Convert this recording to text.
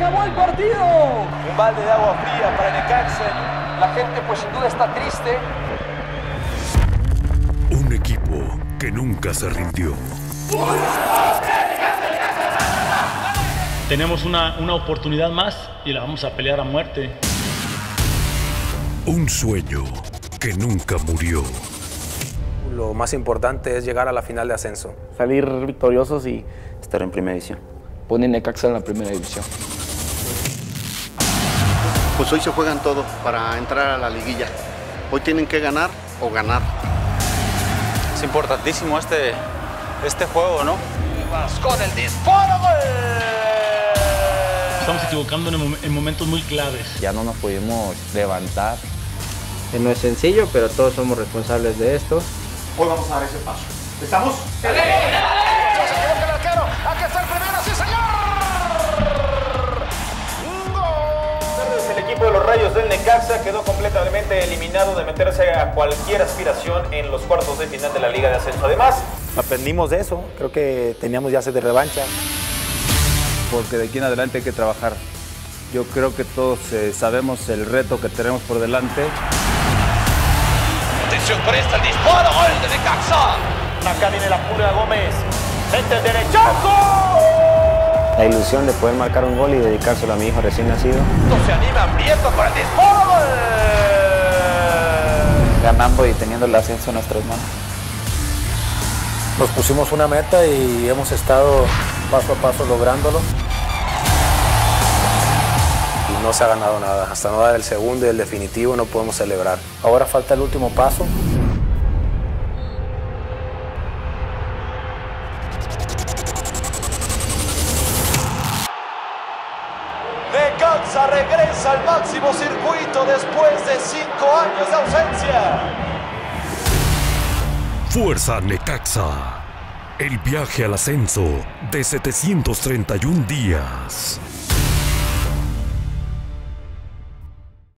acabó el partido. Un balde de agua fría para Necaxa. La gente pues sin duda está triste. Un equipo que nunca se rindió. Tenemos una oportunidad más y la vamos a pelear a muerte. Un sueño que nunca murió. Lo más importante es llegar a la final de ascenso. Salir victoriosos y estar en primera división. Poner Necaxa en la primera división. Pues hoy se juegan todo para entrar a la liguilla. Hoy tienen que ganar o ganar. Es importantísimo este juego, ¿no? Con el disparo, gol. Estamos equivocando en momentos muy claves. Ya no nos pudimos levantar. no es sencillo, pero todos somos responsables de esto. Hoy vamos a dar ese paso. ¿Estamos? ¡Se equivoca el arquero! ¡Aquí está el primero! ¡Sí, señor! ¡Gol! El equipo de los Rayos del Necaxa quedó completamente eliminado de meterse a cualquier aspiración en los cuartos de final de la Liga de Ascenso. Además, Aprendimos de eso, creo que teníamos ya sed de revancha. Porque de aquí en adelante hay que trabajar. Yo creo que todos sabemos el reto que tenemos por delante. Atención por esta, el disparo, gol de Necaxa. acá viene la Pulga Gómez. ¡Mete el derechazo! La ilusión de poder marcar un gol y dedicárselo a mi hijo recién nacido. Se anima Prieto con el disparo, gol. Ganando y teniendo el ascenso en nuestras manos. Nos pusimos una meta y hemos estado paso a paso lográndolo. Y no se ha ganado nada. Hasta no dar el segundo y el definitivo no podemos celebrar. Ahora falta el último paso. Necaxa regresa al máximo circuito después de 5 años de ausencia. Fuerza Necaxa. El viaje al ascenso de 731 días.